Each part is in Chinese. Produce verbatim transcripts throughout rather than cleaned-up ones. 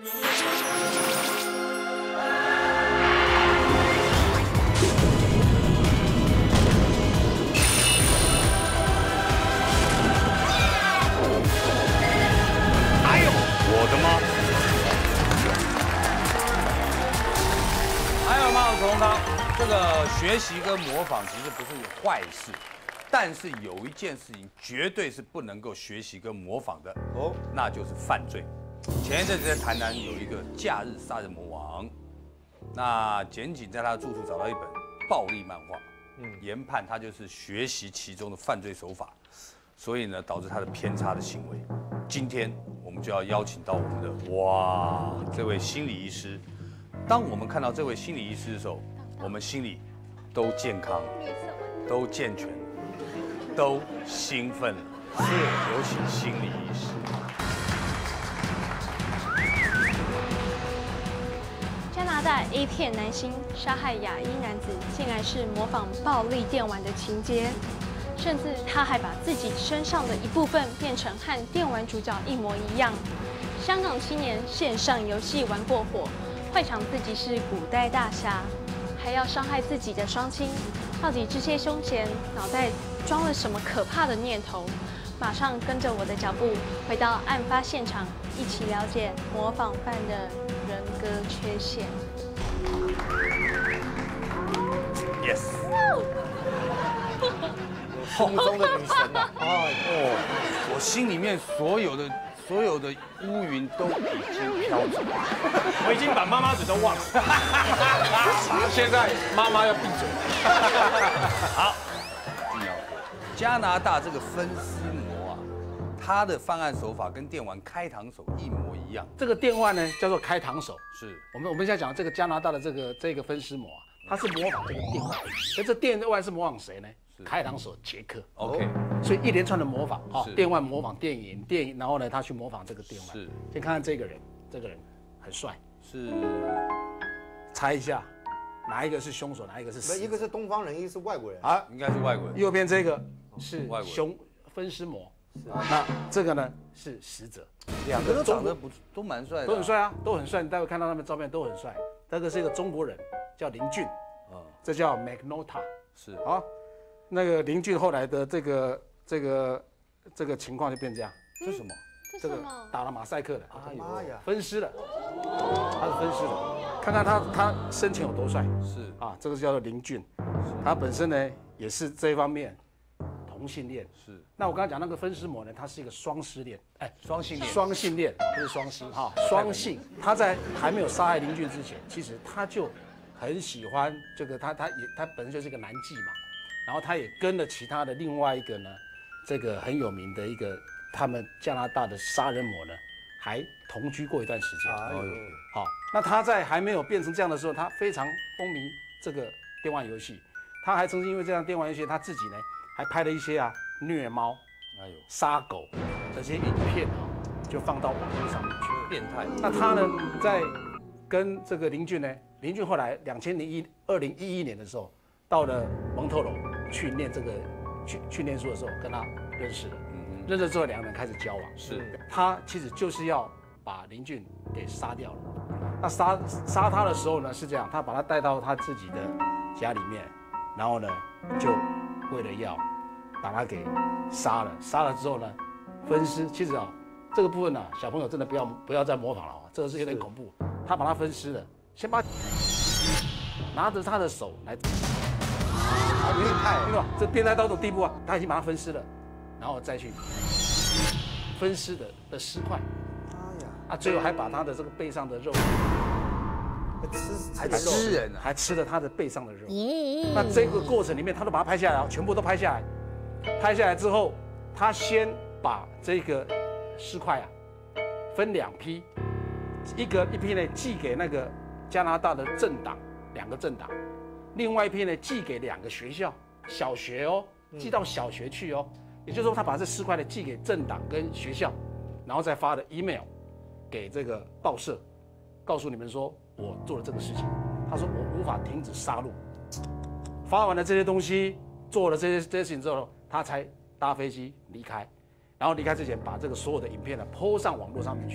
哎呦，我的妈！还有吗？陈宏康，这个学习跟模仿其实不是坏事。 但是有一件事情绝对是不能够学习跟模仿的哦，那就是犯罪。前一阵子在台南有一个假日杀人魔王，那检警在他的住处找到一本暴力漫画，嗯，研判他就是学习其中的犯罪手法，所以呢导致他的偏差的行为。今天我们就要邀请到我们的哇这位心理医师，当我们看到这位心理医师的时候，我们心里都健康，都健全。 都兴奋了，是有请心理医师。 加拿大 A 片男星杀害亚裔男子，竟然是模仿暴力电玩的情节，甚至他还把自己身上的一部分变成和电玩主角一模一样。香港青年线上游戏玩过火，幻想自己是古代大侠，还要伤害自己的双亲。到底这些凶嫌脑袋 装了什么可怕的念头？马上跟着我的脚步回到案发现场，一起了解模仿犯的人格缺陷。 Yes。 心中的女神呐！ 哦，我心里面所有的所有的乌云都已经飘走了， 我已经把妈妈嘴都忘了。现在妈妈要闭嘴。 好。 加拿大这个分尸魔啊，他的犯案手法跟电玩开膛手一模一样。 这个电玩呢叫做开膛手， 是我们我们现在讲这个加拿大的这个这个分尸魔啊，他是模仿这个电玩，所以这电玩是模仿谁呢？开膛手杰克。 OK， 所以一连串的模仿啊，电玩模仿电影，电影，然后呢他去模仿这个电玩。 是， 先看看这个人，这个人很帅， 是， 猜一下。 哪一个是凶手？哪一个是死者？ 一个是东方人，一个是外国人啊，应该是外国人。 右边这个是凶分尸魔，那这个呢是死者。 两个都长得不都蛮帅的， 都很帅啊，都很帅。你待会看到他们照片都很帅。这个是一个中国人，叫林俊，啊，这叫 McNota， 是啊。那个林俊后来的这个这个这个情况就变这样。 这什么？ 这个打了马赛克的， 哎呀妈呀， 分尸了，他是分尸的。 看看他他生前有多帅，是啊，这个叫做林俊，他本身呢也是这一方面同性恋，是。那我刚才讲那个分尸魔呢，他是一个双失恋，哎， 双性恋， 双性恋不是双失哈，双性。他在还没有杀害林俊之前，其实他就很喜欢这个，他他也他本身就是一个男妓嘛，然后他也跟了其他的另外一个呢，这个很有名的一个他们加拿大的杀人魔呢。 还同居过一段时间，哎呦，好，那他在还没有变成这样的时候，他非常风靡这个电玩游戏，他还曾经因为这样电玩游戏，他自己呢还拍了一些啊虐猫、哎呦杀狗这些影片啊，就放到网络上面去， 变态。 那他呢在跟这个林俊呢，林俊后来两千零一二零一一年的时候，到了蒙特楼去念这个去去念书的时候，跟他认识了。 认识之后，两个人开始交往。是，他其实就是要把林俊给杀掉了。那杀杀他的时候呢，是这样，他把他带到他自己的家里面，然后呢，就为了要把他给杀了。杀了之后呢，分尸。其实啊，这个部分呢、啊，小朋友真的不要不要再模仿了啊，这个是有点恐怖。他把他分尸了，先把拿着他的手来， 好变态， 对吧？这变态到这种地步啊，他已经把他分尸了。 然后再去分尸的的尸块，哎呀，啊，最后还把他的这个背上的肉吃， 还吃人， 还吃了他的背上的肉。那这个过程里面，他都把它拍下来，全部都拍下来。拍下来之后，他先把这个尸块啊分两批，一个一批呢寄给那个加拿大的政党，两个政党，另外一批呢寄给两个学校，小学哦，寄到小学去哦。 也就是说，他把这尸块呢寄给政党跟学校，然后再发的 email 给这个报社，告诉你们说我做了这个事情。他说我无法停止杀戮。发完了这些东西，做了这些这些事情之后，他才搭飞机离开。然后离开之前，把这个所有的影片呢 po 上网络上面去。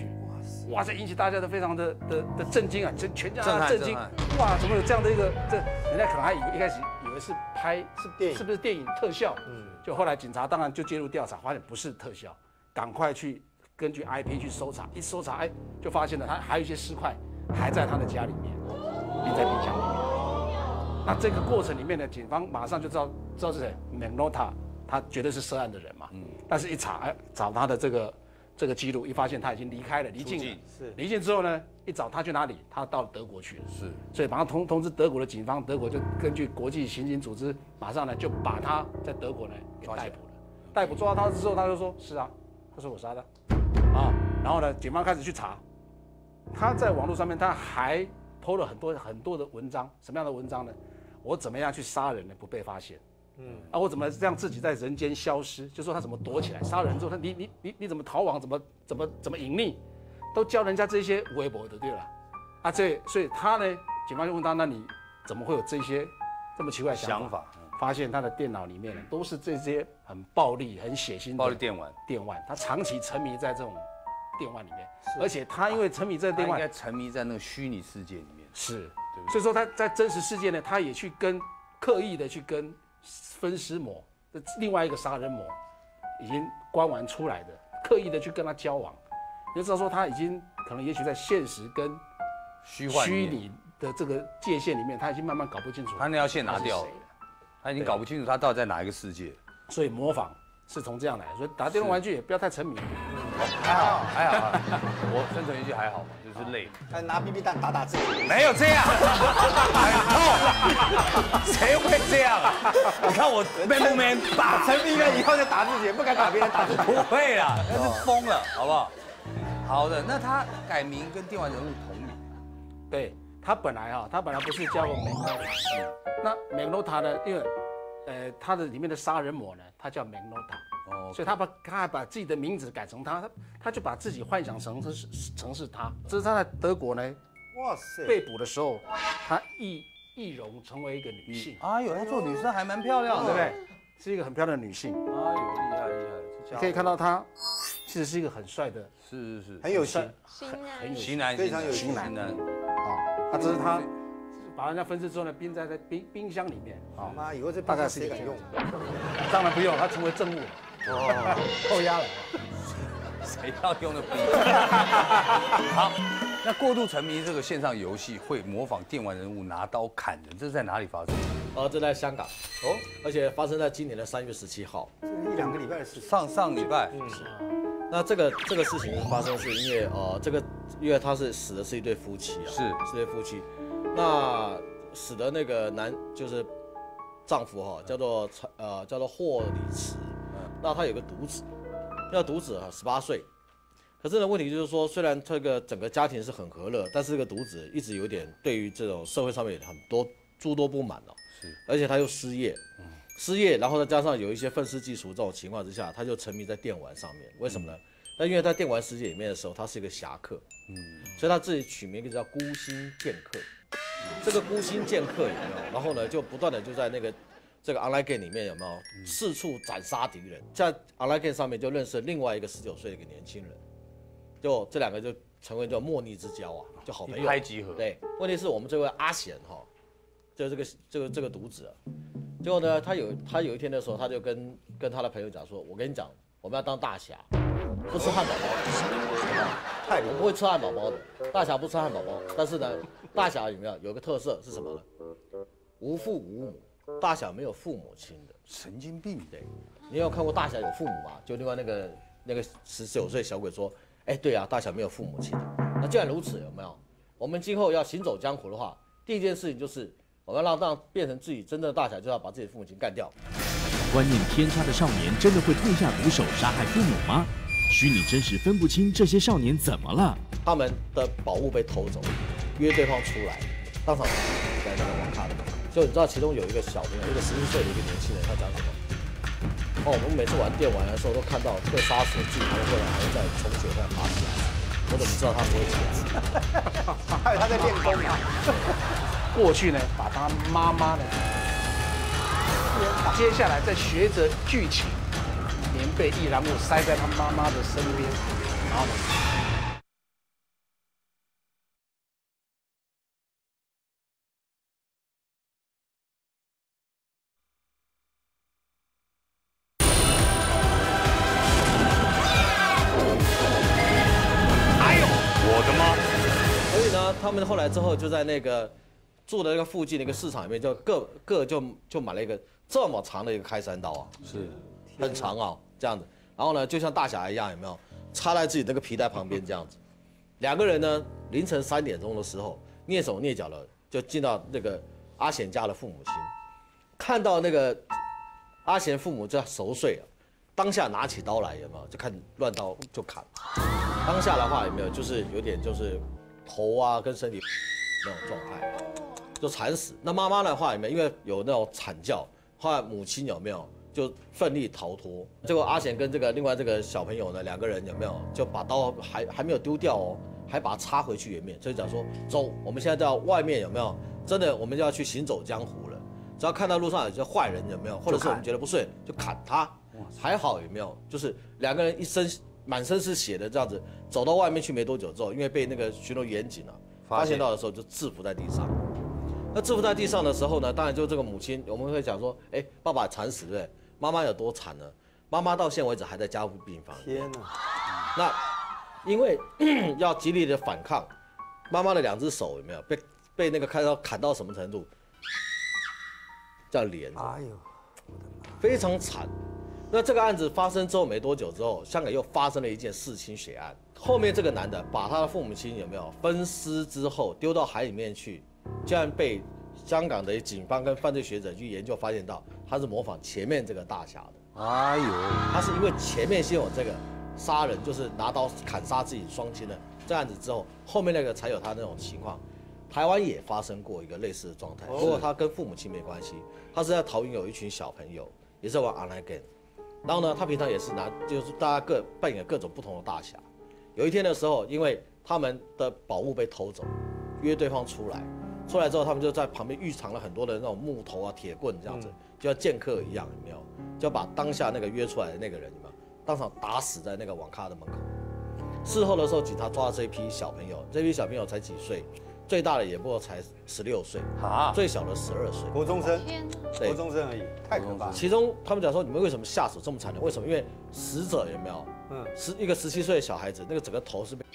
哇，这引起大家的非常的的的震惊啊，全全家震撼震惊震撼， 哇，怎么有这样的一个这？人家可能还以为一开始以为是拍是电影是不是电影特效？ 嗯， 就后来警察当然就介入调查，发现不是特效，赶快去根据 I P 去搜查，一搜查，哎，就发现了他还有一些尸块还在他的家里面，并在冰箱里面。那这个过程里面呢，警方马上就知道知道是谁 ，Magnota， 他绝对是涉案的人嘛。嗯。但是一查，哎，找他的这个这个记录，一发现他已经离开了，离境了。 是。 离境之后呢，一找他去哪里？他到德国去了。 是。 所以马上通通知德国的警方，德国就根据国际刑警组织，马上呢就把他在德国呢给逮捕了。逮捕抓到他之后，他就说：“是啊，他说我杀的。”啊，然后呢，警方开始去查，他在网络上面他还 po 了很多很多的文章，什么样的文章呢？我怎么样去杀人呢？不被发现。嗯，啊，我怎么让自己在人间消失？就说他怎么躲起来，杀人之后，他你你你你怎么逃亡？怎么怎么怎么隐匿？都教人家这些微博的，对了。啊，这所以他呢，警方就问他，那你怎么会有这些这么奇怪的想法？ 想法发现他的电脑里面呢，都是这些很暴力、很血腥的暴力电玩。 电玩，他长期沉迷在这种电玩里面，而且他因为沉迷在电玩， 应该沉迷在那个虚拟世界里面。 是，所以说他在真实世界呢，他也去跟刻意的去跟分尸魔的另外一个杀人魔，已经关完出来的，刻意的去跟他交往，你就知道说他已经可能也许在现实跟虚幻虚拟的这个界限里面，他已经慢慢搞不清楚他那条线拿掉了他是谁了， 他已经搞不清楚他到底在哪一个世界。 所以模仿是从这样来，所以打电动玩具也不要太沉迷。 还好还好，我生存游戏还好嘛，就是累。 还拿 B B 弹打打自己， 没有这样，很痛，谁会这样啊？你看我 man 不 man 打， 沉迷了以后就打自己，不敢打别人，打自己。 不会啦，那是疯了，好不好？好的，那他改名跟电玩人物同名， 对他本来啊，他本来不是叫 Magnota， 那 Magnota 呢，因为呃他的里面的杀人魔呢，他叫 Magnota。 哦， 所以他把他还把自己的名字改成他，他他就把自己幻想成是成是他。这是他在德国呢哇塞， 被捕的时候，他易易容成为一个女性， 哎呦，他做女生还蛮漂亮的， 对不对？是一个很漂亮的女性。 哎呦，厉害厉害， 你可以看到他其实是一个很帅的， 是是是， 很有型， 型男很有型男， 非常有型型男。 啊。他这是他把人家分尸之后呢，冰在在冰冰箱里面啊。 妈，以后这大概是谁敢用？ 当然不用，他成为证物了。哦，扣押了。 谁要用的笔？好，那过度沉迷这个线上游戏，会模仿电玩人物拿刀砍人，这是在哪里发生？ 呃，这在香港哦，而且发生在今年的三月十七号。 这一两个礼拜的事情。 上上礼拜， 嗯，那这个这个事情发生是因为呃，这个因为他是死的是一对夫妻啊， 是是一对夫妻，那死的那个男就是丈夫哈，叫做呃叫做霍里茨，那他有个独子，那个独子啊十八岁，可是呢问题就是说，虽然这个整个家庭是很和乐，但是这个独子一直有点对于这种社会上面有很多诸多不满哦， 是， 而且他又失业，失业，然后再加上有一些愤世嫉俗这种情况之下，他就沉迷在电玩上面，为什么呢？那因为在电玩世界里面的时候，他是一个侠客，嗯，所以他自己取名一个叫孤星剑客。这个孤星剑客有没有？然后呢，就不断的就在那个这个 online game 里面有没有四处斩杀敌人？在 online game 上面就认识另外一个十九岁的一个年轻人，就这两个就成为叫莫逆之交啊，就好朋友。 一拍即合。 对，问题是我们这位阿贤哈，就这个这个这个独子啊，结果呢，他有他有一天的时候，他就跟跟他的朋友讲说，我跟你讲，我们要当大侠，不吃汉堡包的，太我不会吃汉堡包的，大侠不吃汉堡包，但是呢，大侠有没有有一个特色是什么呢？无父无母，大侠没有父母亲的， 神经病。 对，你有看过大侠有父母吗？就另外那个那个十九岁小鬼说，哎，对啊，大侠没有父母亲的。那既然如此，有没有？我们今后要行走江湖的话，第一件事情就是我们要让让变成自己真正的大侠，就要把自己的父母亲干掉。 观念偏差的少年真的会痛下毒手杀害父母吗？虚拟真实分不清这些少年怎么了？ 他们的宝物被偷走，约对方出来，当场在那个网咖里面。就你知道，其中有一个小朋友，一个十四岁的一个年轻人，他讲什么？哦，我们每次玩电玩的时候都看到被杀死的巨头，后来还会再从血再爬起来。我怎么知道他不会起来？ 还有他在练功啊。 过去呢，把他妈妈呢，接下来再学着剧情，棉被易燃物塞在他妈妈的身边，然后呢， 呢，他们后来之后就在那个住的那个附近的一个市场里面，就各各就就买了一个这么长的一个开山刀啊， 是很长啊，这样子。然后呢，就像大侠一样，有没有插在自己那个皮带旁边这样子？两个人呢，凌晨三点钟的时候，蹑手蹑脚的就进到那个阿贤家的父母亲，看到那个阿贤父母在熟睡啊，当下拿起刀来，有没有就看乱刀就砍。当下的话有没有就是有点就是头啊跟身体那种状态，就惨死。那妈妈的话有没有因为有那种惨叫，后来母亲有没有就奋力逃脱？结果阿贤跟这个另外这个小朋友呢，两个人有没有就把刀还还没有丢掉哦，还把它插回去原面。所以讲说走，我们现在到外面有没有真的我们就要去行走江湖了。只要看到路上有些坏人有没有，或者是我们觉得不顺就砍他。还好有没有就是两个人一身满身是血的这样子走到外面去没多久之后，因为被那个巡逻员警啊发现到的时候，就制服在地上。那制服在地上的时候呢，当然就这个母亲，我们会讲说，哎，爸爸惨死，对不对？妈妈有多惨呢？妈妈到现在为止还在加护病房。 天哪！ 那因为要极力的反抗，妈妈的两只手有没有被被那个开刀砍到什么程度？这样连着， 哎呦， 非常惨。那这个案子发生之后没多久之后，香港又发生了一件弑亲血案。后面这个男的把他的父母亲有没有分尸之后丢到海里面去，竟然被香港的警方跟犯罪学者去研究，发现到他是模仿前面这个大侠的。 哎呦， 他是因为前面先有这个杀人，就是拿刀砍杀自己双亲的这案子之后，后面那个才有他那种情况。台湾也发生过一个类似的状态，不过他跟父母亲没关系，他是在桃园有一群小朋友也是玩 online game。然后呢，他平常也是拿，就是大家各扮演各种不同的大侠。有一天的时候，因为他们的宝物被偷走，约对方出来，出来之后，他们就在旁边预藏了很多的那种木头啊、铁棍这样子，就像剑客一样，有没有？就把当下那个约出来的那个人，有没有？当场打死在那个网咖的门口。事后的时候，警察抓到这一批小朋友，这批小朋友才几岁，最大的也不过才十六岁，啊，最小的十二岁， 国中生， 天哪！ 国中生而已，太可怕了。 其中他们讲说，你们为什么下手这么残忍？为什么？因为死者有没有？嗯，十一个十七岁的小孩子，那个整个头是被。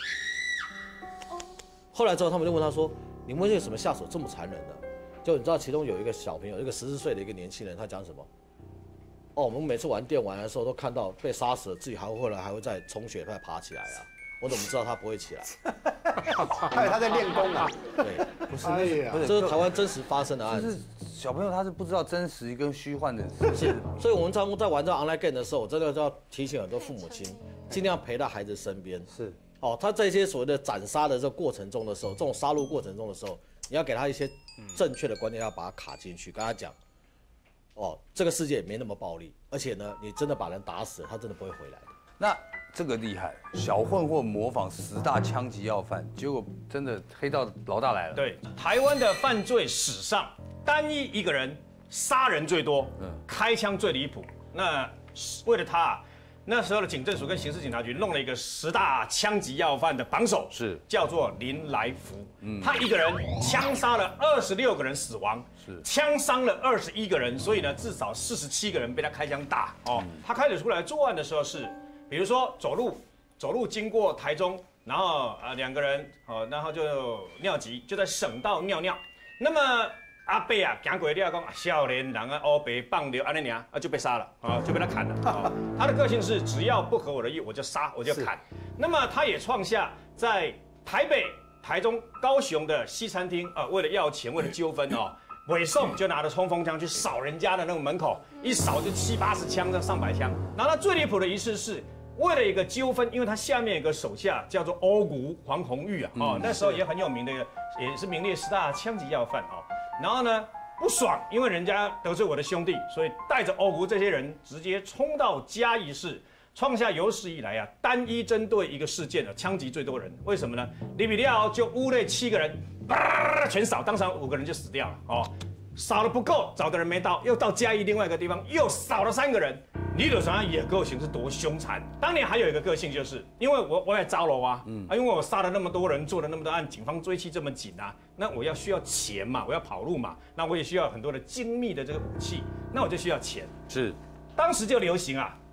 后来之后，他们就问他说：“你们为什么下手这么残忍呢？”就你知道，其中有一个小朋友，一个十四岁的一个年轻人，他讲什么？哦，我们每次玩电玩的时候，都看到被杀死了，自己还会后来还会再充血，再爬起来啊。我怎么知道他不会起来？ 还有他在练功啊。 对， 不是， 哎呀不是， 这是台湾真实发生的案子。 就是小朋友他是不知道真实跟虚幻的事。 是，所以我们常在玩这 online game 的时候，我真的就要提醒很多父母亲，尽量陪到孩子身边。 是， 哦，他在一些所谓的斩杀的这个过程中的时候，这种杀戮过程中的时候，你要给他一些正确的观念，要把他卡进去，跟他讲，哦，这个世界没那么暴力，而且呢，你真的把人打死了，他真的不会回来的。 那这个厉害，小混混模仿十大枪击要犯，结果真的黑道老大来了。 对，台湾的犯罪史上，单一一个人杀人最多，嗯，开枪最离谱。那为了他、啊，那时候的警政署跟刑事警察局弄了一个十大枪击要犯的榜首， 是叫做林来福。嗯，他一个人枪杀了二十六个人死亡，是枪伤了二十一个人，所以呢，至少四十七个人被他开枪打。哦，嗯、他开始出来作案的时候是。比如说走路，走路经过台中，然后呃两个人哦，然后就尿急，就在省道尿尿。那么阿伯啊，行过了讲，少年人啊，欧北棒流安尼娘啊就被杀了啊，就被他砍了啊。他的个性是只要不合我的意，我就杀，我就砍。那么他也创下在台北、台中、高雄的西餐厅啊，为了要钱，为了纠纷哦。尾送就拿着冲锋枪去扫人家的那个门口，一扫就七八十枪，这上百枪。然后他最离谱的一次是，为了一个纠纷，因为他下面有个手下叫做欧谷黄红玉啊，哦，那时候也很有名的，也是名列十大枪击要犯哦。然后呢，不爽，因为人家得罪我的兄弟，所以带着欧谷这些人直接冲到嘉义市，创下有史以来啊单一针对一个事件的枪击最多人。为什么呢？里比利亚就屋内七个人。全扫，当场五个人就死掉了哦。扫的不够，找的人没到，又到嘉义另外一个地方又扫了三个人。李德传也个性是多凶残。当年还有一个个性，就是因为我我也招了啊，嗯啊，因为我杀了那么多人，做了那么多案，警方追缉这么紧啊，那我要需要钱嘛，我要跑路嘛，那我也需要很多的精密的这个武器，那我就需要钱。 是， 当时就流行啊，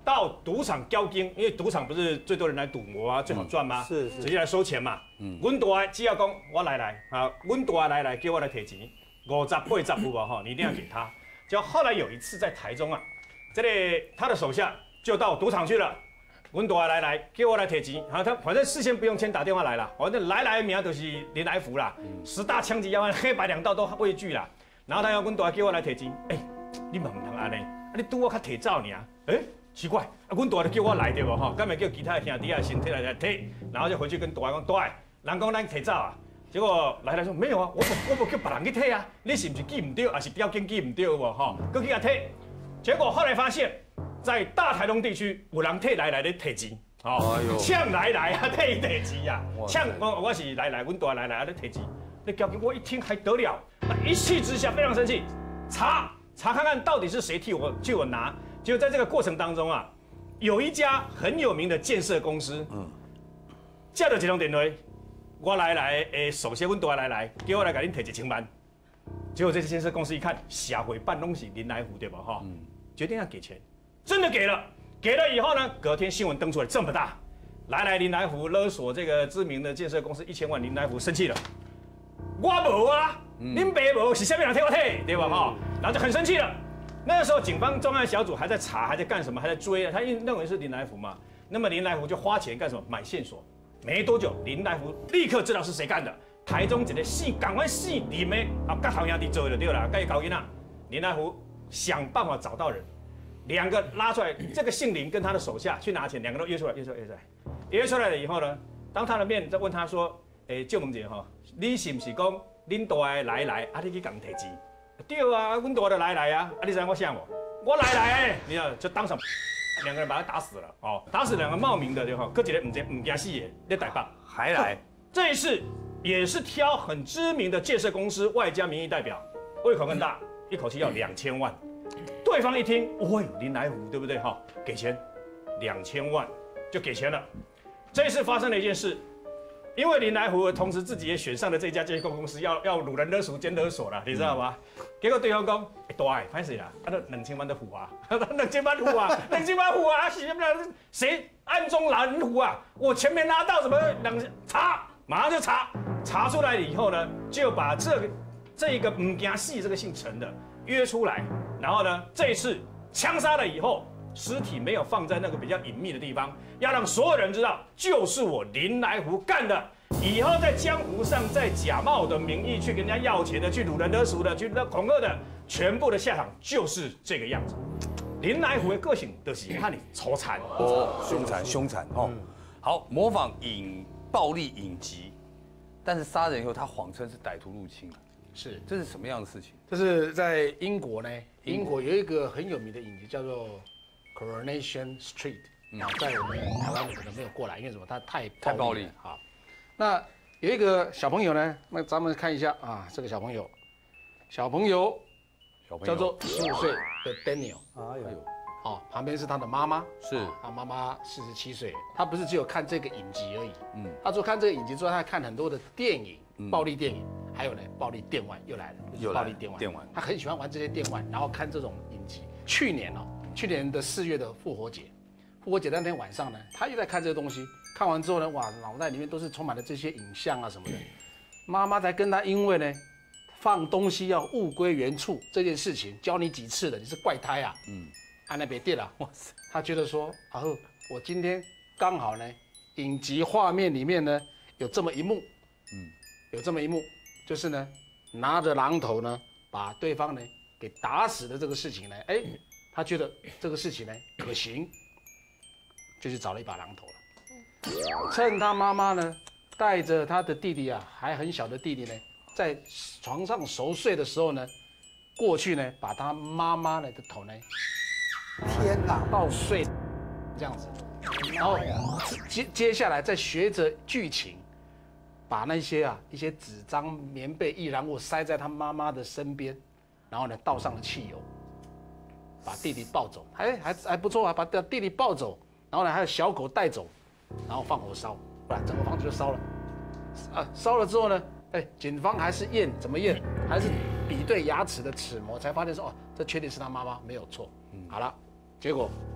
到赌场交金，因为赌场不是最多人来赌博啊，最好赚吗？ 是是直接来收钱嘛。嗯，阮大的只要讲我来来啊，阮大的来来叫我来提钱，五十八十有无哈？你一定要给他。结果后来有一次在台中啊，这里他的手下就到赌场去了。阮大来来，叫我来提钱，然后他反正事先不用先打电话来啦，反正来来名就是林来福啦，十大枪击要案黑白两道都畏惧啦。然后他要阮大叫我来提钱，哎、欸，你嘛唔通安尼，啊你拄我较提早尔，哎、欸，奇怪，啊阮大就叫我来对无吼，干咪叫其他的兄弟啊身体来来提，然后就回去跟大讲大，人讲咱提早啊，结果来来说没有啊，我不我不叫别人去提啊，你是不是记唔对，还是标金记唔对无吼，佮去甲提，结果后来发现。在大台东地区，有人替来来的提钱，哦，呛来来啊，替提钱呀，呛我我是来来，阮大来来啊，咧提钱，那交给我一听还得了，那一气之下非常生气，查查看看到底是谁替我替我拿，结果在这个过程当中啊，有一家很有名的建设公司，嗯，接到这通电话，我来来诶，首先阮大来来，叫我来给恁提一千万，结果这些建设公司一看，社会办东西林来福对吧？哈，嗯，决定要给钱。真的给了，给了以后呢，隔天新闻登出来这么大，来来林来福勒索这个知名的建设公司一千万，林来福生气了，我无啊，恁爸无是下面人替我替，对吧？哈，然后就很生气了。那个时候警方专案小组还在查，还在干什么？还在追啊，他认为是林来福嘛，那么林来福就花钱干什么？买线索。没多久，林来福立刻知道是谁干的，台中一个死赶快死林的啊，甲头兄弟做就对了，甲伊搞囡仔，林来福想办法找到人。两个拉出来，这个姓林跟他的手下去拿钱，两个都约出来，约出来，约出来，约出来了以后呢，当他的面在问他说：“诶，舅母姐哈，你是不是讲恁大的来来，啊你去共提钱？”对啊，阮大的来来啊，啊你知道我啥无？我来来，你知道就当场两个人把他打死了哦，打死两个冒名的对哈，搁一个唔惊唔惊死的在台北还来， 这一次也是挑很知名的建设公司外加民意代表，胃口更大，一口气要两千万。对方一听，哦呦，林来福对不对哈？给钱，两千万就给钱了。这一次发生了一件事，因为林来福同时自己也选上了这家建设公司，要要掳人勒赎兼勒索了，你知道吗？嗯、结果对方讲，哎、欸，大哎，歹势啦，啊，都两千万的付啊，两千万付啊，两千万付啊，是不是？谁暗中拿人付啊？我前面拿到什么两查，马上就查，查出来了以后呢，就把这个这一个唔惊死这个姓陈的。约出来，然后呢，这一次枪杀了以后，尸体没有放在那个比较隐秘的地方，要让所有人知道，就是我林来福干的。以后在江湖上，在假冒我的名义去跟人家要钱的，去掳人勒赎的，去恐吓的，全部的下场就是这个样子。林来福的个性就是看你抽残哦，凶残凶残哦。好，模仿影暴力影集，但是杀人以后他谎称是歹徒入侵了。 是， 这是什么样的事情？ 这是在英国呢，英国有一个很有名的影集叫做《Coronation Street》，啊，在我们台湾可能没有过来，因为什么？它太太暴力。 好，那有一个小朋友呢，那咱们看一下啊，这个小朋友，小朋友， 小朋友叫做十五岁的 Daniel。 哎呦， 哦，旁边是他的妈妈， 是他妈妈四十七岁，他不是只有看这个影集而已，嗯，他除了看这个影集之外，他还看很多的电影，暴力电影。还有呢，暴力电玩又来了， 又暴力电玩， 电玩， 他很喜欢玩这些电玩，然后看这种影集。去年哦，去年的四月的复活节，复活节那天晚上呢，他又在看这个东西，看完之后呢，哇，脑袋里面都是充满了这些影像啊什么的。妈妈才跟他，因为呢，放东西要物归原处这件事情，教你几次了，你是怪胎啊，嗯，按那别电了，哇塞，他觉得说，啊呵，我今天刚好呢，影集画面里面呢有这么一幕，嗯，有这么一幕。就是呢，拿着榔头呢，把对方呢给打死的这个事情呢，哎，他觉得这个事情呢可行，就去找了一把榔头了。趁他妈妈呢带着他的弟弟啊，还很小的弟弟呢，在床上熟睡的时候呢，过去呢把他妈妈呢的头呢， 天哪， 到碎，这样子，然后接接下来再学着剧情。把那些啊一些纸张、棉被、易燃物塞在他妈妈的身边，然后呢倒上了汽油，把弟弟抱走，还还还不错啊，把弟弟抱走，然后呢还有小狗带走，然后放火烧，不然整个房子就烧了。啊，烧了之后呢，哎，警方还是验，怎么验？还是比对牙齿的齿模，才发现说哦，这确定是他妈妈，没有错。好了，结果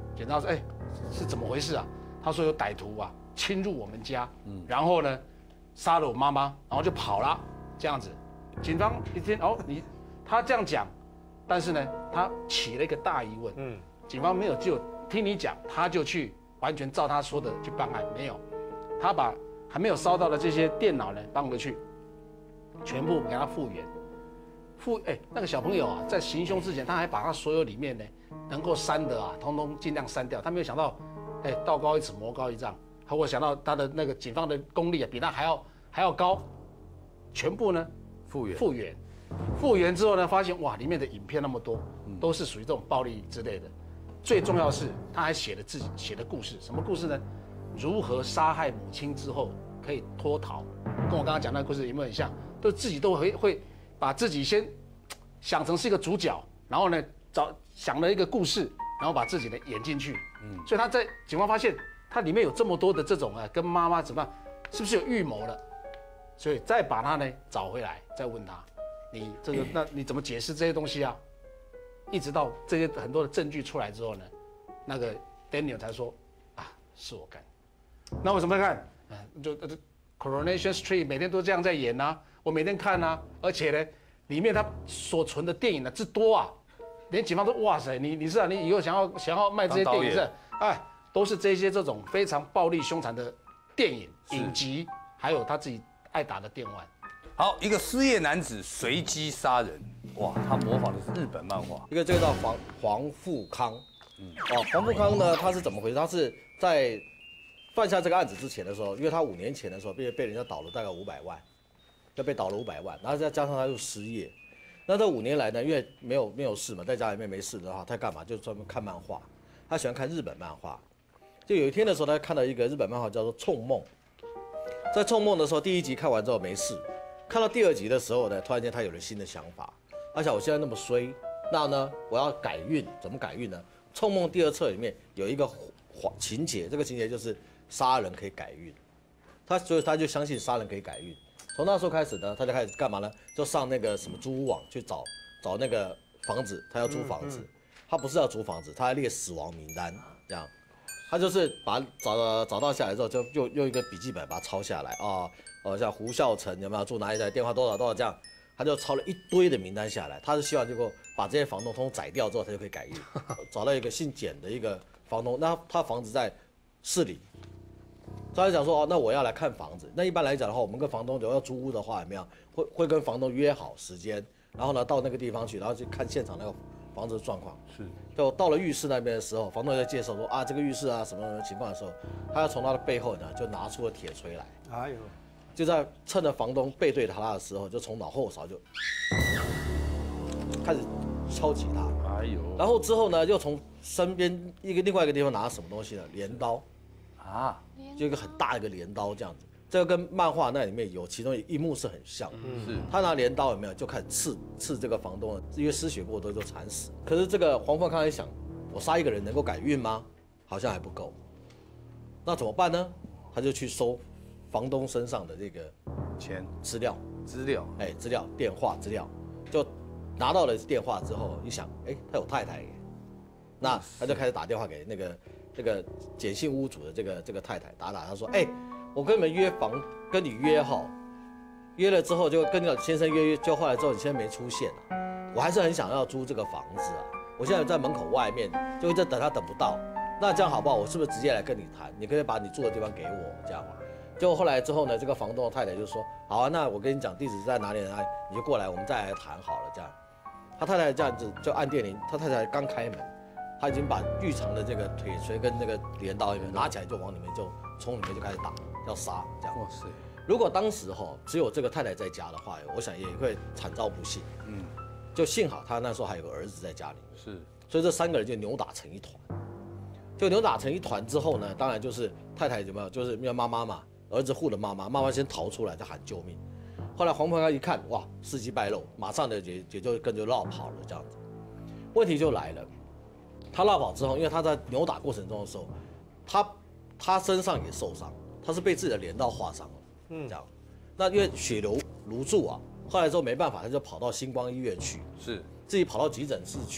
警察说，哎，是怎么回事啊？他说有歹徒啊侵入我们家，嗯，然后呢杀了我妈妈，然后就跑了，这样子。警方一听，哦，你他这样讲，但是呢，他起了一个大疑问，嗯，警方没有就听你讲，他就去完全照他说的去办案，没有，他把还没有烧到的这些电脑呢搬回去，全部给他复原。复哎，那个小朋友啊，在行凶之前，他还把他所有里面呢能够删的啊，通通尽量删掉。他没有想到，哎，道高一尺，魔高一丈。他会想到他的那个警方的功力啊，比他还要还要高，全部呢复原复原，复原之后呢，发现哇，里面的影片那么多，都是属于这种暴力之类的。最重要的是，他还写了自己写的故事，什么故事呢？如何杀害母亲之后可以脱逃，跟我刚刚讲那个故事有没有很像？都自己都会会。把自己先想成是一个主角，然后呢找想了一个故事，然后把自己呢演进去。嗯，所以他在警方发现他里面有这么多的这种啊，跟妈妈怎么样，是不是有预谋了？所以再把他呢找回来，再问他，你这个那你怎么解释这些东西啊？一直到这些很多的证据出来之后呢，那个 Daniel 才说啊，是我干。那为什么要干？嗯，就就 Coronation Street 每天都这样在演啊。我每天看啊，而且呢，里面他所存的电影呢之多啊，连警方都哇塞，你你是啊，你以后想要想要卖这些电影是，哎，都是这些这种非常暴力凶残的电影影集，还有他自己爱打的电玩。 好，一个失业男子随机杀人，哇，他模仿的是日本漫画。 一个这个叫黄黄富康，嗯，哦，黄富康呢，他是怎么回事？他是在犯下这个案子之前的时候，因为他五年前的时候被被人家倒了大概五百万。就被倒了五百万，然后再加上他又失业，那这五年来呢，因为没有没有事嘛，在家里面没事的话，他干嘛？就专门看漫画，他喜欢看日本漫画。就有一天的时候，他看到一个日本漫画叫做《冲梦》，在《冲梦》的时候，第一集看完之后没事，看到第二集的时候呢，突然间他有了新的想法，而且我现在那么衰，那呢我要改运，怎么改运呢？《冲梦》第二册里面有一个情节，这个情节就是杀人可以改运，他所以他就相信杀人可以改运。从那时候开始呢，他就开始干嘛呢？就上那个什么租屋网去找找那个房子，他要租房子，他不是要租房子，他要列死亡名单，这样，他就是把找到找到下来之后，就用用一个笔记本把它抄下来啊，哦，像胡孝成有没有住哪里的电话多少多少这样，他就抄了一堆的名单下来，他是希望就够把这些房东通通宰掉之后，他就可以改运，找到一个姓简的一个房东，那他房子在市里。他就想说哦，那我要来看房子。那一般来讲的话，我们跟房东如果要租屋的话，有没有会会跟房东约好时间，然后呢到那个地方去，然后去看现场那个房子的状况。是。就到了浴室那边的时候，房东在介绍说啊，这个浴室啊什么什么情况的时候，他要从他的背后呢就拿出了铁锤来。哎呦！就在趁着房东背对他的时候，就从脑后勺就开始敲击他。哎呦！然后之后呢，又从身边一个另外一个地方拿什么东西呢？镰刀。啊，就一个很大一个镰刀这样子，这个跟漫画那里面有其中一幕是很像。嗯，是他拿镰刀有没有就开始刺刺这个房东，因为失血过多就惨死。可是这个黄富康一想，我杀一个人能够改运吗？好像还不够。那怎么办呢？他就去搜房东身上的这个钱资料， 资料， 哎，资料电话资料，就拿到了电话之后，一想，哎，他有太太耶，那他就开始打电话给那个。这个简姓屋主的这个这个太太打打，他说：“哎、欸，我跟你们约房，跟你约好，约了之后就跟你先生约约，就后来之后你现在没出现啊，我还是很想要租这个房子啊，我现在在门口外面，就在等他等不到，那这样好不好？我是不是直接来跟你谈？你可以把你住的地方给我，这样。就后来之后呢，这个房东的太太就说：好啊，那我跟你讲地址在哪里呢？你就过来，我们再来谈好了，这样。他太太这样子就按电铃，他太太刚开门。”他已经把浴场的这个腿锤跟那个镰刀拿起来，就往里面就从里面就开始打，要杀这样。哇塞！如果当时哈只有这个太太在家的话，我想也会惨遭不幸。嗯，就幸好他那时候还有个儿子在家里。是，所以这三个人就扭打成一团。就扭打成一团之后呢，当然就是太太有没有，就是因为妈妈嘛，儿子护了妈妈，妈妈先逃出来，就喊救命。后来黄鹏刚一看，哇，事迹败露，马上的也也就跟着绕跑了这样子。问题就来了。他绕跑之后，因为他在扭打过程中的时候，他他身上也受伤，他是被自己的镰刀划伤了，嗯，这样。那因为血流如注啊，后来之后没办法，他就跑到星光医院去，是自己跑到急诊室去，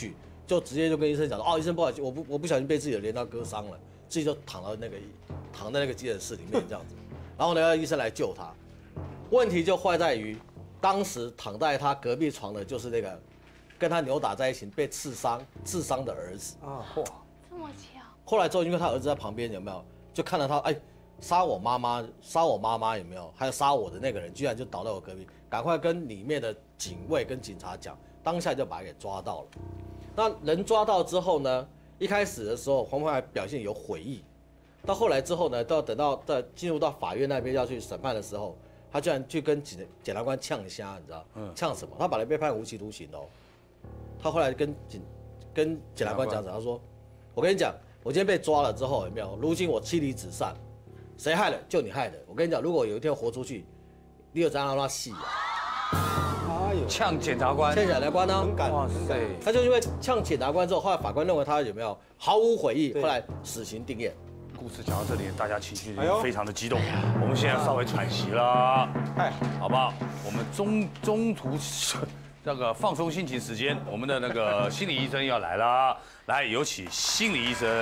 就直接就跟医生讲说，哦，医生不好意思，我不我不小心被自己的镰刀割伤了，自己就躺到那个躺在那个急诊室里面这样子，然后呢，要医生来救他。问题就坏在于，当时躺在他隔壁床的就是那个跟他扭打在一起被刺伤致伤的儿子啊，嚯， 这么巧。 后来之后，因为他儿子在旁边，有没有就看到他哎。杀我妈妈，杀我妈妈有没有？还有杀我的那个人，居然就倒在我隔壁，赶快跟里面的警卫跟警察讲，当下就把他给抓到了。那人抓到之后呢，一开始的时候黄鹏还表现有悔意，到后来之后呢，到等到在进入到法院那边要去审判的时候，他居然去跟检检察官呛瞎，你知道？嗯，呛什么？他本来被判无期徒刑的哦，他后来跟检跟检察官讲讲，他说：“我跟你讲，我今天被抓了之后有没有？如今我妻离子散。”谁害的？就你害的。我跟你讲，如果有一天活出去，你有这样让他戏啊！ 哎呦，呛检察官， 呛检察官呢？ 很敢， 哇很敢。 他就因为呛检察官之后，后来法官认为他有没有毫无悔意，后来死刑定谳。 故事讲到这里，大家情绪非常的激动，我们现在稍微喘息了，哎，好不好？我们中中途那个放松心情时间，我们的那个心理医生要来了，来，有请心理医生。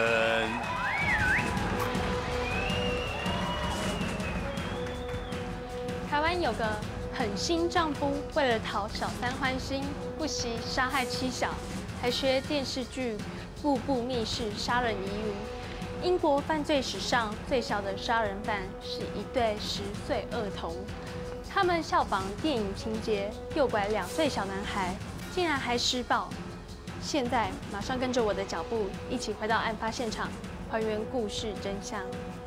台湾有个狠心丈夫，为了讨小三欢心，不惜杀害妻小，还学电视剧《步步密室》杀人疑云。英国犯罪史上最小的杀人犯是一对十岁儿童，他们效仿电影情节，诱拐两岁小男孩，竟然还施暴。现在马上跟着我的脚步，一起回到案发现场，还原故事真相。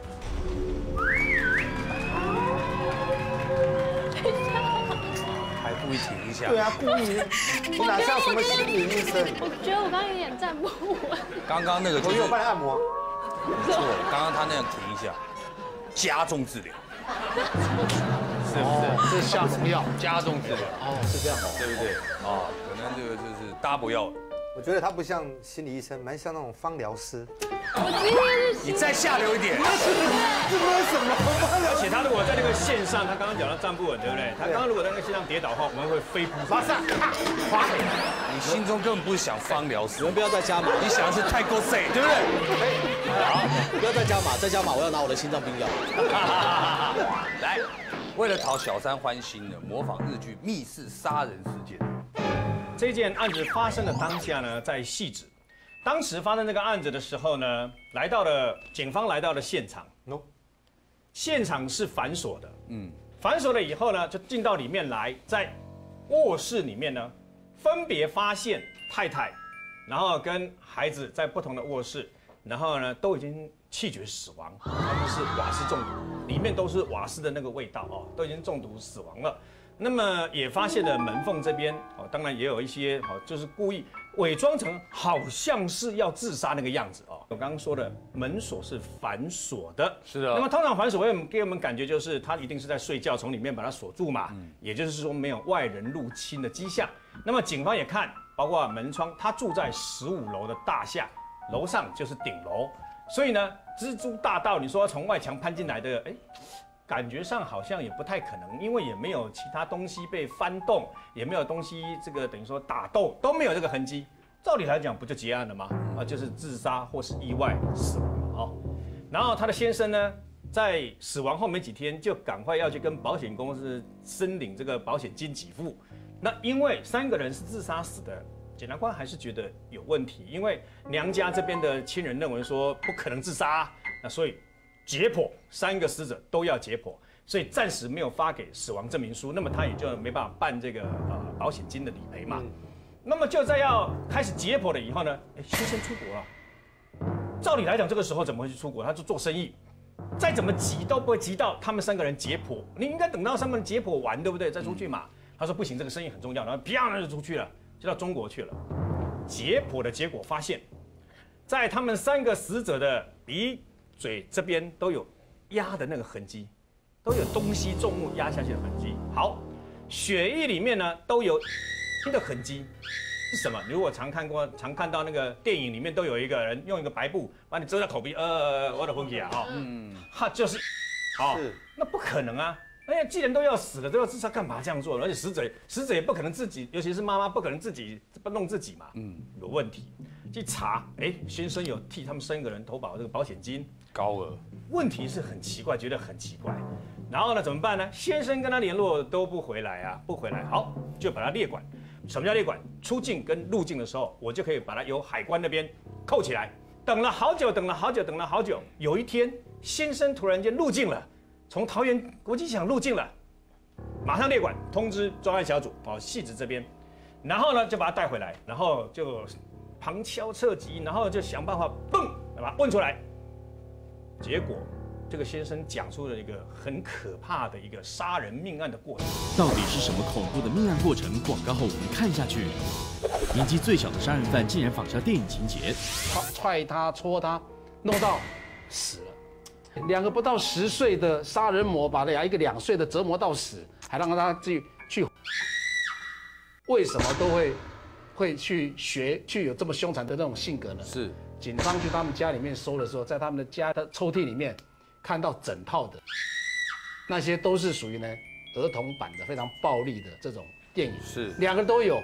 还故意停一下。 对啊，故意，你哪像什么心理医生？ 我觉得我刚刚有点站不稳。 刚刚那个就是我有帮你按摩。 错，刚刚他那样停一下，加重治疗，是不是？ 这是下农药， 加重治疗， 哦，是这样的， 对不对？哦，可能这个就是 double 药。 我觉得他不像心理医生，蛮像那种芳疗师。 我今天是你再下流一点。 这为什么？ 而且他如果在那个线上，他刚刚讲到站不稳，对不对？他刚刚如果在那个线上跌倒的话，我们会飞扑，马上滑回来。 你心中根本不是想芳疗师， 你们不要再加码， 你想的是泰国 C， 对不对？ 好，不要再加码，再加码，我要拿我的心脏病药。 来，为了讨小三欢心呢，模仿日剧密室杀人事件。 这件案子发生的当下呢，在汐止。当时发生这个案子的时候呢，来到了警方来到了现场。 No， 现场是反锁的。嗯，反锁了以后呢，就进到里面来，在卧室里面呢，分别发现太太，然后跟孩子在不同的卧室，然后呢都已经气绝死亡，他们是瓦斯中毒，里面都是瓦斯的那个味道哦，都已经中毒死亡了。那么也发现了门缝这边哦，当然也有一些哦，就是故意伪装成好像是要自杀那个样子哦。我刚刚说的门锁是反锁的， 是的。 那么通常反锁会给我们感觉就是他一定是在睡觉，从里面把它锁住嘛，嗯、也就是说没有外人入侵的迹象。那么警方也看，包括门窗，他住在十五楼的大厦，楼上就是顶楼，所以呢，蜘蛛大道你说从外墙攀进来的，哎。感觉上好像也不太可能，因为也没有其他东西被翻动，也没有东西这个等于说打斗都没有这个痕迹。照理来讲，不就结案了吗？啊，就是自杀或是意外死亡嘛，哦。然后他的先生呢，在死亡后没几天，就赶快要去跟保险公司申领这个保险金给付。那因为三个人是自杀死的，检察官还是觉得有问题，因为娘家这边的亲人认为说不可能自杀，那所以。解剖三个死者都要解剖，所以暂时没有发给死亡证明书，那么他也就没办法办这个呃保险金的理赔嘛。嗯、那么就在要开始解剖了以后呢，哎，先生出国了。照理来讲，这个时候怎么会去出国？他就做生意，再怎么急都不会急到他们三个人解剖。你应该等到他们解剖完，对不对？再出去嘛。嗯、他说不行，这个生意很重要，然后啪就出去了，就到中国去了。解剖的结果发现，在他们三个死者的鼻。嘴这边都有压的那个痕迹，都有东西重物压下去的痕迹。好，血液里面呢都有的痕迹，是什么？如果常看过、常看到那个电影里面都有一个人用一个白布把你遮在口鼻，呃，我的昏体啊，哈，嗯，他就是，哦，那不可能啊！哎呀，既然都要死了，都要自杀，干嘛这样做？而且死者死者也不可能自己，尤其是妈妈不可能自己不弄自己嘛，嗯，有问题。 去查，哎，先生有替他们三个人投保这个保险金， 高额。 问题是很奇怪，觉得很奇怪。然后呢，怎么办呢？先生跟他联络都不回来啊，不回来，好，就把他列管。什么叫列管？出境跟入境的时候，我就可以把他由海关那边扣起来。等了好久，等了好久，等了好久。有一天，先生突然间入境了，从桃园国际机场入境了，马上列管，通知专案小组哦，汐止这边，然后呢就把他带回来，然后就旁敲侧击，然后就想办法蹦把他问出来。结果，这个先生讲出了一个很可怕的一个杀人命案的过程。 到底是什么恐怖的命案过程？广告后我们看下去。年纪最小的杀人犯竟然仿效电影情节， 踹他、戳他，弄到死了。两个不到十岁的杀人魔把两一个两岁的折磨到死，还让他去去，为什么都会会去学去有这么凶残的那种性格呢？ 是。 警方去他们家里面搜的时候，在他们的家的抽屉里面看到整套的，那些都是属于呢儿童版的非常暴力的这种电影， 是两个都有。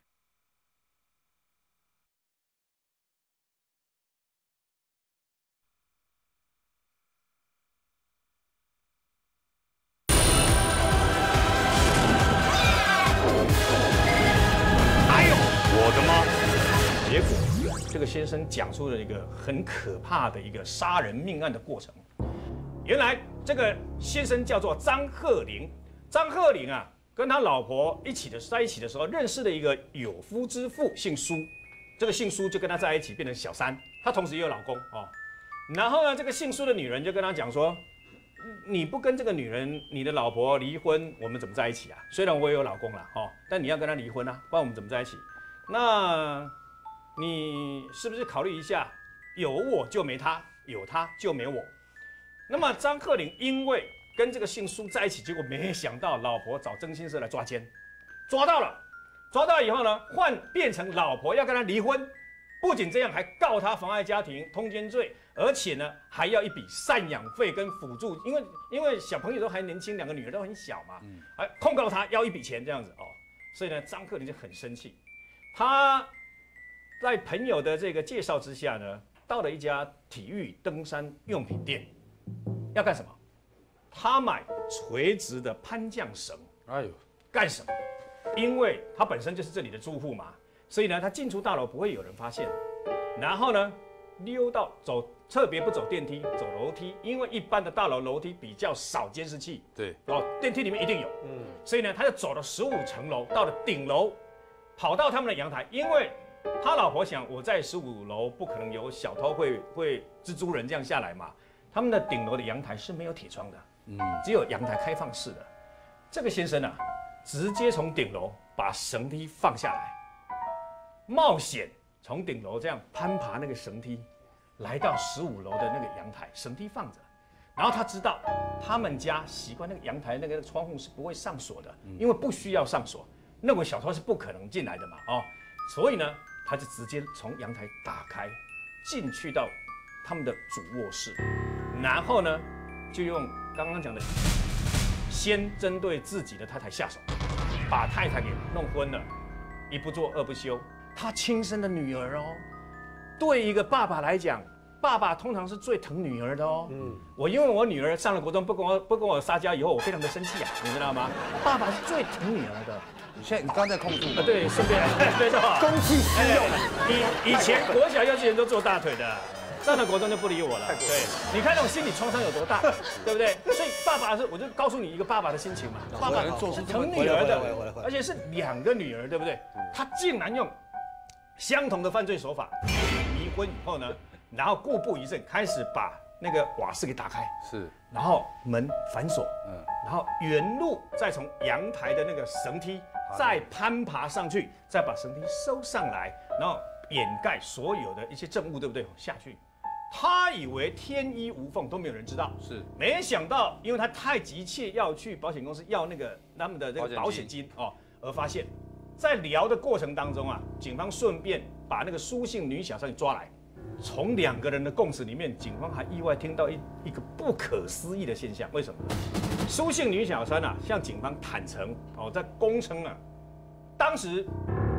哎呦，我的妈！结果。这个先生讲出了一个很可怕的一个杀人命案的过程。原来这个先生叫做张鹤龄，张鹤龄啊，跟他老婆一起的在一起的时候，认识了一个有夫之妇，姓苏。这个姓苏就跟他在一起，变成小三。他同时也有老公哦。然后呢，这个姓苏的女人就跟他讲说：“你不跟这个女人，你的老婆离婚，我们怎么在一起啊？虽然我也有老公了哦，但你要跟她离婚啊，不然我们怎么在一起？那。”你是不是考虑一下，有我就没他，有他就没我？那么张鹤龄因为跟这个姓苏在一起，结果没想到老婆找征信社来抓奸，抓到了，抓到以后呢，换变成老婆要跟他离婚，不仅这样，还告他妨碍家庭通奸罪，而且呢还要一笔赡养费跟辅助，因为因为小朋友都还年轻，两个女儿都很小嘛，还控告他要一笔钱这样子哦，所以呢张鹤龄就很生气，他。在朋友的这个介绍之下呢，到了一家体育登山用品店，要干什么？他买垂直的攀降绳。哎呦，干什么？因为他本身就是这里的住户嘛，所以呢，他进出大楼不会有人发现。然后呢，溜到走，特别不走电梯，走楼梯，因为一般的大楼楼梯比较少监视器。 对， 哦，电梯里面一定有。嗯，所以呢，他就走了十五层楼，到了顶楼，跑到他们的阳台，因为。他老婆想，我在十五楼不可能有小偷会会蜘蛛人这样下来嘛。他们的顶楼的阳台是没有铁窗的，嗯，只有阳台开放式的。这个先生啊，直接从顶楼把绳梯放下来，冒险从顶楼这样攀爬那个绳梯，来到十五楼的那个阳台，绳梯放着。然后他知道他们家习惯那个阳台那个窗户是不会上锁的，因为不需要上锁，那个小偷是不可能进来的嘛，哦，所以呢。他就直接从阳台打开，进去到他们的主卧室，然后呢，就用刚刚讲的，先针对自己的太太下手，把太太给弄昏了，一不做二不休。他亲生的女儿哦，对一个爸爸来讲，爸爸通常是最疼女儿的哦。嗯，我因为我女儿上了国中不跟我不跟我撒娇以后，我非常的生气啊，你知道吗？爸爸是最疼女儿的。 现在你刚才控诉啊，对，顺便对是吧？ 公器私用。 以以前国小幼稚园都做大腿的，上了国中就不理我了。对，你看那种心理创伤有多大，对不对？所以爸爸是，我就告诉你一个爸爸的心情嘛。爸爸是疼女儿的，而且是两个女儿，对不对？他竟然用相同的犯罪手法，离婚以后呢，然后故布疑阵，开始把那个瓦斯给打开， 是， 然后门反锁，嗯，然后原路再从阳台的那个绳梯。再攀爬上去，再把绳梯收上来，然后掩盖所有的一些证物，对不对？下去，他以为天衣无缝，都没有人知道。 是， 没想到，因为他太急切要去保险公司要那个他们的这个保险金哦，而发现，在聊的过程当中啊，警方顺便把那个苏姓女小三抓来。从两个人的供词里面，警方还意外听到一一个不可思议的现象，为什么？苏姓女小三啊，向警方坦诚哦，在供称啊，当时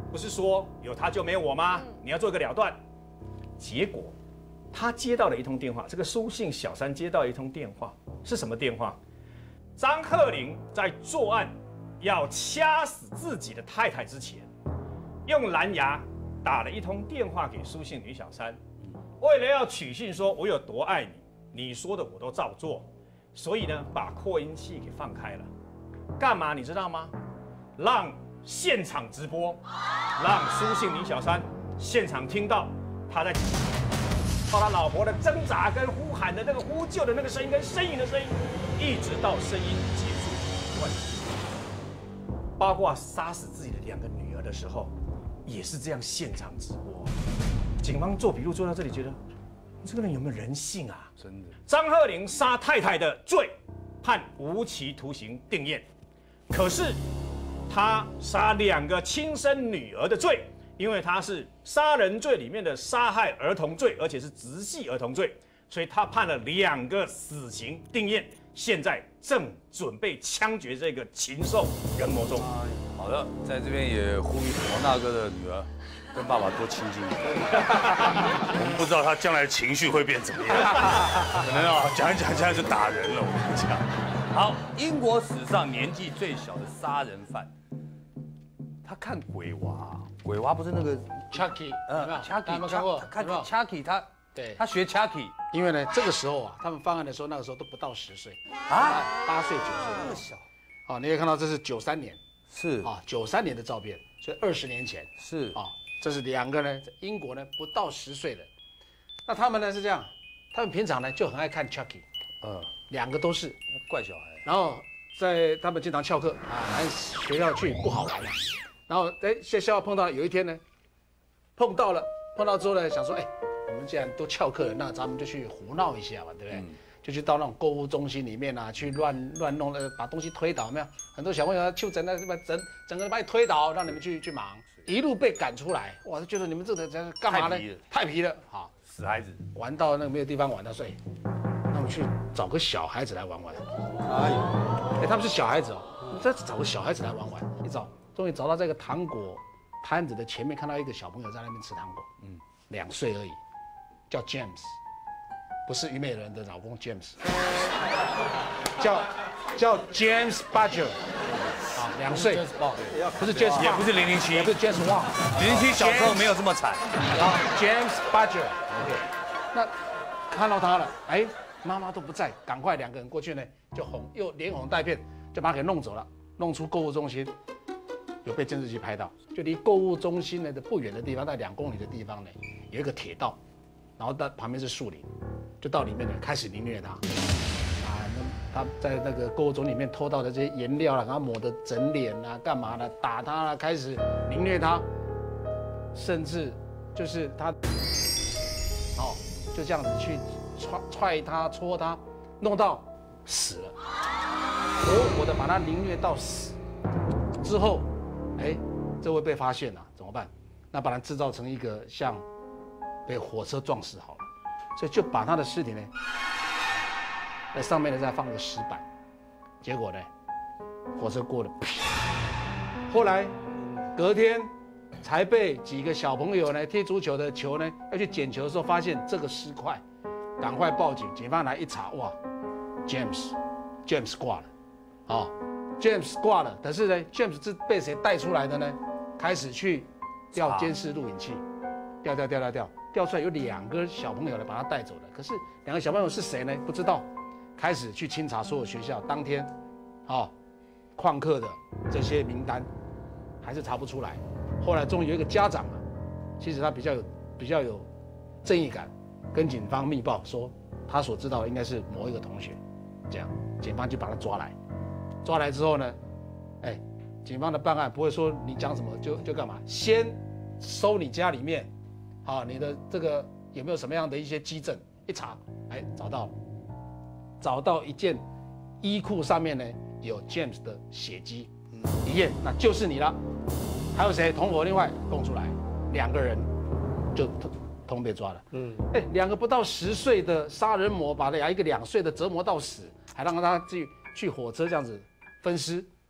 不是说有他就没有我吗？你要做一个了断。结果他接到了一通电话，这个苏姓小三接到一通电话，是什么电话？张鹤龄在作案要掐死自己的太太之前，用蓝牙打了一通电话给苏姓女小三，为了要取信说我有多爱你，你说的我都照做，所以呢，把扩音器给放开了，干嘛你知道吗？让现场直播，让苏姓女小三现场听到他在靠他老婆的挣扎跟呼喊的那个呼救的那个声音跟呻吟的声音，一直到声音结束断气。包括杀死自己的两个女儿的时候，也是这样现场直播。警方做笔录做到这里，觉得这个人有没有人性啊？ 真的。 张鹤龄杀太太的罪判无期徒刑定谳，可是他杀两个亲生女儿的罪，因为他是杀人罪里面的杀害儿童罪，而且是直系儿童罪，所以他判了两个死刑定谳，现在正准备枪决这个禽兽人魔中。 好的，在这边也呼吁黄大哥的女儿跟爸爸多亲近一点。我们不知道他将来的情绪会变怎么样，可能啊讲一讲讲就打人了。我跟你讲，好，英国史上年纪最小的杀人犯，他看鬼娃，鬼娃不是那个 Chucky， 呃 Chucky， 有没有看过？ 他看 Chucky， 他对， 他学 Chucky， 因为呢，这个时候啊，他们犯案的时候，那个时候都不到十岁啊， 八岁九岁那么小。好，你可以看到这是九三年， 是啊，九三年的照片，所以二十年前是啊，这是两个呢，在英国呢不到十岁的，那他们呢是这样，他们平常呢就很爱看 Chucky， 呃， 两个都是怪小孩， 然后在他们经常翘课啊，来学校去不好玩了，然后哎在学校碰到有一天呢，碰到了，碰到之后呢想说，哎，我们既然都翘课了，那咱们就去胡闹一下嘛，对不对？嗯，就去到那种购物中心里面啊，去乱乱弄，呃，把东西推倒，有没有？很多小朋友就整那把整整个把你推倒，让你们去去忙，一路被赶出来，哇，觉得你们这个这干嘛呢？ 太皮了， 太皮了，好， 死孩子， 玩到那个没有地方玩，他说，哎，那我们去找个小孩子来玩玩。 哎呦， 哎，他们是小孩子哦，你再找个小孩子来玩玩，一找，终于找到这个糖果摊子的前面，看到一个小朋友在那边吃糖果，嗯，两岁而已，叫 James。不是虞美人的老公 James， 叫叫 James Badger， 啊，两岁，不是 James， 也不是零零七， 也不是 James Wong， 零零七小时候没有这么惨。 啊 ，James Badger，OK， 那看到他了，哎，妈妈都不在，赶快两个人过去呢，就哄，又连哄带骗，就把他给弄走了，弄出购物中心，有被监视器拍到，就离购物中心呢的不远的地方，在两公里的地方呢，有一个铁道。然后到旁边是树林，就到里面呢开始凌虐他，啊，那他在那个购物中里面偷到的这些颜料啦，然后抹的整脸啊，干嘛呢？打他啦，开始凌虐他，甚至就是他，哦，就这样子去踹踹他、戳他，弄到死了，活活的把他凌虐到死，之后，哎，这会被发现了，怎么办？那把它制造成一个像。被火车撞死好了，所以就把他的尸体呢，在上面呢再放个石板，结果呢，火车过了，后来隔天才被几个小朋友呢踢足球的球呢要去捡球的时候发现这个尸块，赶快报警，警方来一查，哇 ，James James 挂了，啊、哦、，James 挂了，可是呢 James 是被谁带出来的呢？开始去调监视录影器，调调调调调。调出来有两个小朋友来把他带走的，可是两个小朋友是谁呢？不知道。开始去清查所有学校当天，哦，旷课的这些名单，还是查不出来。后来终于有一个家长啊，其实他比较有比较有正义感，跟警方密报说他所知道的应该是某一个同学，这样警方就把他抓来。抓来之后呢，哎，警方的办案不会说你讲什么就就干嘛，先搜你家里面。啊，你的这个有没有什么样的一些基证？一查，哎，找到了，找到一件衣裤上面呢有 James 的血迹，一验那就是你了。还有谁？同伙另外供出来，两个人就通通被抓了。嗯，哎，两个不到十岁的杀人魔把两一个两岁的折磨到死，还让他去去火车这样子分尸，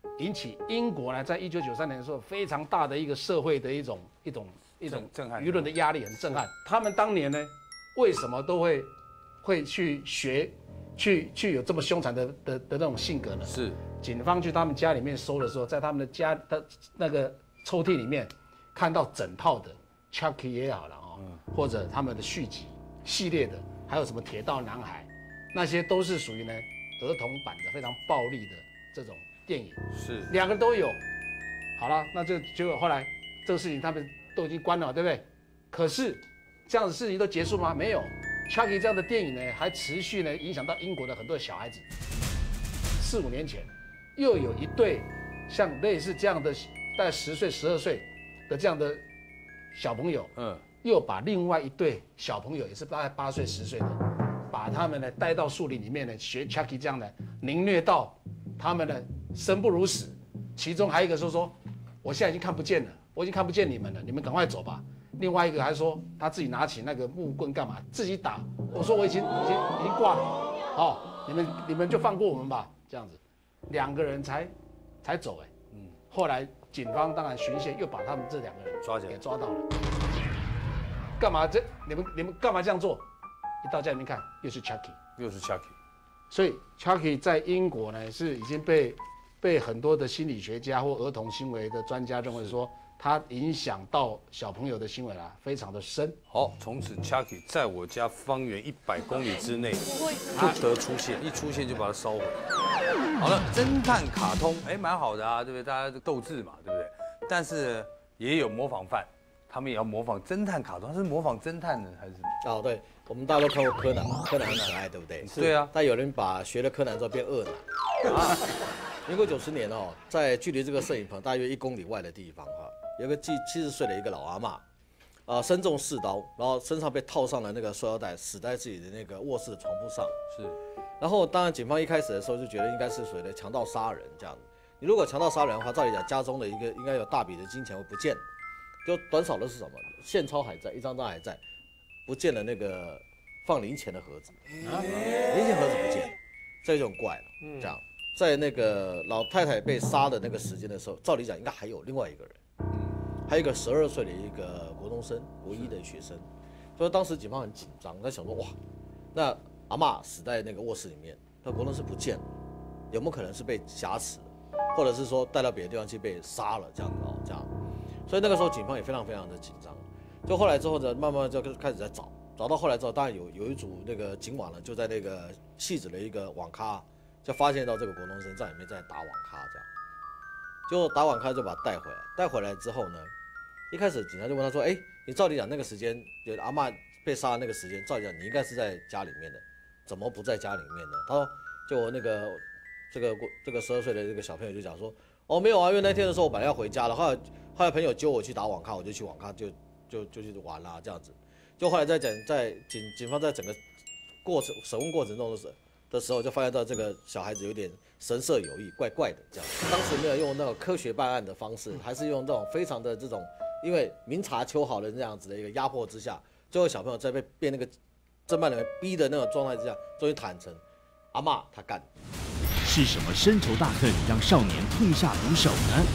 引起英国呢，在一九九三年的时候非常大的一个社会的一种一种一种震撼舆论的压力，很震撼。他们当年呢，为什么都会会去学，去去有这么凶残的的的那种性格呢？ 是警方去他们家里面搜的时候，在他们的家的那个抽屉里面看到整套的 Chucky 也好了哦，嗯、或者他们的续集系列的，还有什么铁道男孩，那些都是属于呢儿童版的非常暴力的这种电影， 是两个都有。好了，那就结果后来这个事情他们都已经关了，对不对？可是这样的事情都结束吗？没有。Chucky 这样的电影呢，还持续呢影响到英国的很多小孩子。四五年前，又有一对像类似这样的，大概十岁、十二岁的这样的小朋友，嗯，又把另外一对小朋友，也是大概八岁、十岁的，把他们呢带到树林里面呢学 Chucky 这样的，凌虐到他们呢生不如死。其中还有一个说说，我现在已经看不见了，我已经看不见你们了，你们赶快走吧。另外一个还说他自己拿起那个木棍干嘛？自己打。我说我已经已经已经挂了，哦，你们你们就放过我们吧，这样子，两个人才才走哎，嗯，后来警方当然循线又把他们这两个人抓起来， 给抓到了。干嘛这你们你们干嘛这样做？一到家里面看，又是 Chucky， 又是 Chucky， 所以 Chucky 在英国呢是已经被被很多的心理学家或儿童行为的专家认为说。它影响到小朋友的行为啦，非常的深。 好，从此 Chucky 在我家方圆一百公里之内不得出现，一出现就把它烧毁。好了，侦探卡通，哎，蛮好的啊，对不对？大家斗智嘛，对不对？但是也有模仿犯，他们也要模仿侦探卡通，他是模仿侦探呢，还是什么？ 哦，对，我们大家都看过柯南嘛，柯南很可爱，对不对？ 对啊。 但有人把学了柯南之后变恶男。啊，民国九十年哦，在距离这个摄影棚大约一公里外的地方哈。有个七七十岁的一个老阿嬷，啊，身中四刀，然后身上被套上了那个塑料袋，死在自己的那个卧室的床铺上。 是， 然后当然警方一开始的时候就觉得应该是所谓的强盗杀人这样。你如果强盗杀人的话，照理讲家中的一个应该有大笔的金钱会不见，就短少的是什么？现钞还在，一张张还在，不见了那个放零钱的盒子，啊，零钱盒子不见，这就很怪了。嗯，这样，在那个老太太被杀的那个时间的时候，照理讲应该还有另外一个人。还有一个十二岁的一个国中生，国一的学生，所以当时警方很紧张，在想说哇，那阿嬷死在那个卧室里面，那国中生不见了，有没有可能是被挟持了，或者是说带到别的地方去被杀了这样子哦，这样，所以那个时候警方也非常非常的紧张。就后来之后呢，慢慢就开始在找，找到后来之后，当然有有一组那个警网呢，就在那个汐止的一个网咖，就发现到这个国中生在里面在打网咖这样。就打网咖就把他带回来，带回来之后呢，一开始警察就问他说：“哎，你照理讲那个时间，有阿嬷被杀的那个时间，照理讲你应该是在家里面的，怎么不在家里面呢？”他说：“就那个这个这个十二岁的这个小朋友就讲说，哦没有啊，因为那天的时候我本来要回家了，后来后来朋友揪我去打网咖，我就去网咖就就就去玩啦这样子。就后来在讲在警警方在整个过程审问过程中的时候。”的时候就发现到这个小孩子有点神色有异，怪怪的这样。当时没有用那种科学办案的方式，还是用这种非常的这种，因为明察秋毫的这样子的一个压迫之下，最后小朋友在被被那个侦办人员逼的那种状态之下，终于坦诚，阿嬷他干。 是什么深仇大恨让少年痛下毒手呢？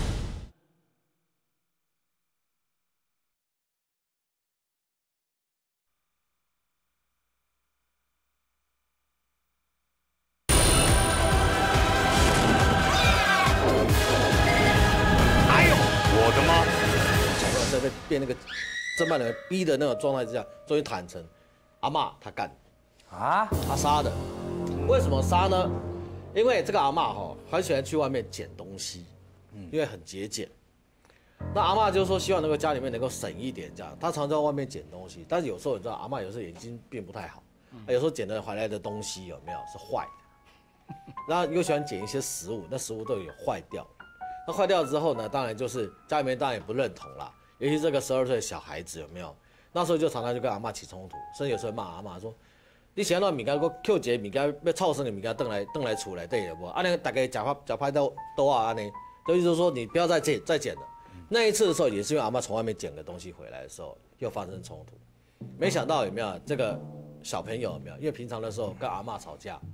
在被被那个侦办人员逼的那种状态之下，终于坦诚，阿嬷他干，啊，他杀的。为什么杀呢？因为这个阿嬷哈很喜欢去外面捡东西，因为很节俭。那阿嬷就说希望能够家里面能够省一点这样，她常在外面捡东西，但是有时候你知道阿嬷有时候眼睛并不太好，有时候捡的回来的东西有没有是坏的，然后又喜欢捡一些食物，那食物都有坏掉。那坏掉之后呢，当然就是家里面当然也不认同啦。尤其这个十二岁的小孩子有没有？那时候就常常就跟阿嬷起冲突，甚至有时候骂阿嬷说：“你想要物件，我捡一个物件要臭生的物件，登来登来厝内底有无？啊，那大家假发假拍到都啊安尼，就意思说你不要再捡再捡了。”那一次的时候，也是因为阿嬷从外面捡个东西回来的时候，又发生冲突。没想到有没有这个小朋友有没有？因为平常的时候跟阿嬷吵架，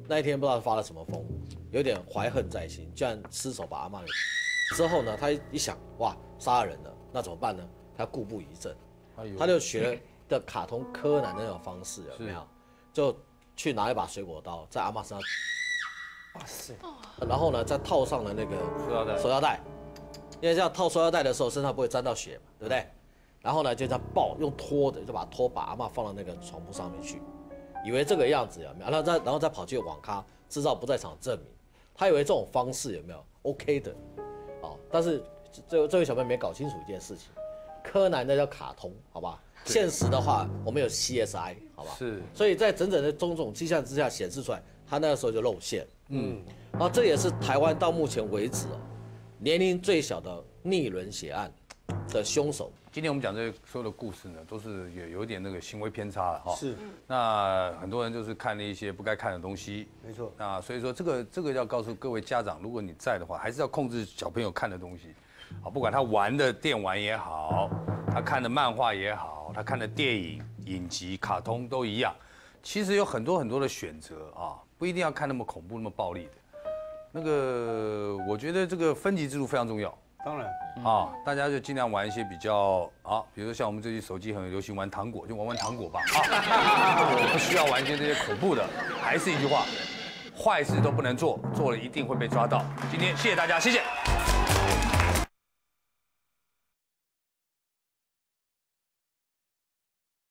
那一天不知道发了什么疯，有点怀恨在心，居然失手把阿嬷给。之后呢，他一想，哇，杀人了，那怎么办呢？他故步一阵，他就学了的卡通柯南那种方式，有没有？就去拿一把水果刀在阿嬷身上，哇塞！然后呢，再套上了那个塑料袋， 塑料袋，因为这样套塑料袋的时候，身上不会沾到血嘛，对不对？然后呢，就这样抱，用拖的，就把拖把阿嬷放到那个床铺上面去，以为这个样子有没有？然后再然后再跑去网咖制造不在场证明，他以为这种方式有没有 OK 的？哦，但是这这位小朋友没搞清楚一件事情，柯南那叫卡通，好吧？现实的话，我们有 C S I， 好吧？ 是， 所以在整整的种种迹象之下显示出来，他那个时候就露馅。嗯，然后这也是台湾到目前为止哦，年龄最小的逆轮血案的凶手。 今天我们讲这些所有的故事呢，都是有有一点那个行为偏差了哈。 是， 那很多人就是看了一些不该看的东西。 没错。 那所以说这个这个要告诉各位家长，如果你在的话，还是要控制小朋友看的东西。好，不管他玩的电玩也好，他看的漫画也好，他看的电影、影集、卡通都一样。其实有很多很多的选择啊，不一定要看那么恐怖、那么暴力的。那个，我觉得这个分级制度非常重要。 当然啊，大家就尽量玩一些比较啊，比如说像我们最近手机很流行玩糖果，就玩玩糖果吧啊，不需要玩一些这些恐怖的。还是一句话，坏事都不能做，做了一定会被抓到。今天谢谢大家，谢谢。